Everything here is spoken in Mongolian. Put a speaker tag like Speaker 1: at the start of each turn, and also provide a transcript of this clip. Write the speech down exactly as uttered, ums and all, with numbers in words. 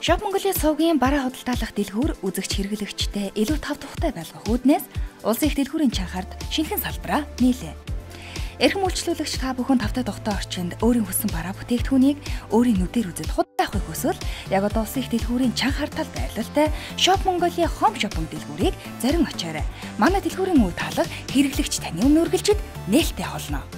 Speaker 1: Shop Mongolia сувгийн бараа худалдаалах дэлгүүр үзэгч хэрэглэгчтэй илүү тав тухтай байлгах үүднээс улсын их дэлгүүрийн чанхаард шинэхэн салбараа нийлээ. Эрхэм үйлчлүүлэгч та бүхэн тавтай тухтай орчинд өөрийн хүссэн бараа бүтээгдэхүүнийг өөрийн нүдээр үзэж худалдаа авахыг хүсвэл яг одоо улсын их дэлгүүрийн чанхаартал байрлалтай Shop Mongolia Home Shopping дэлгүүрийг зарин очоорой. Манай дэлгүүрийн үе таалга хэрэглэгч таны өмнө үргэлжид нээлттэй холно.